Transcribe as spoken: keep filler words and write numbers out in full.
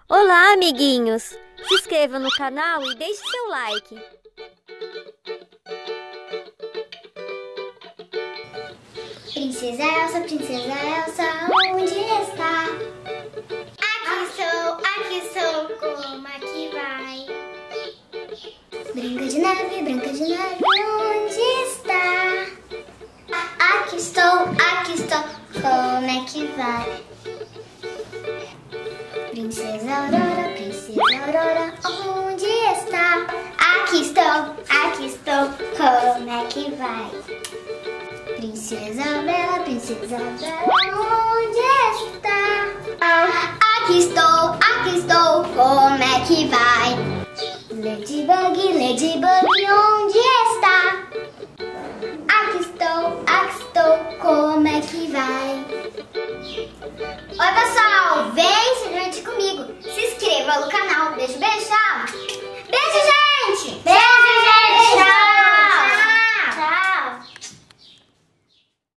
Olá, amiguinhos! Se inscreva no canal e deixe seu like. Princesa Elsa, Princesa Elsa, onde está? Aqui estou, aqui estou, como é que vai? Branca de neve, Branca de neve, onde está? Aqui estou, aqui estou, como é que vai? Princesa Aurora, Princesa Aurora, onde está? Aqui estou, aqui estou, como é que vai? Princesa Bela, Princesa Bela, onde está? Aqui estou, aqui estou, como é que vai? Ladybug, Ladybug, onde está? Aqui estou, aqui estou, como é que vai? Oi pessoal, vem se divertir comigo. Se inscreva no canal. Beijo, beijo, tchau!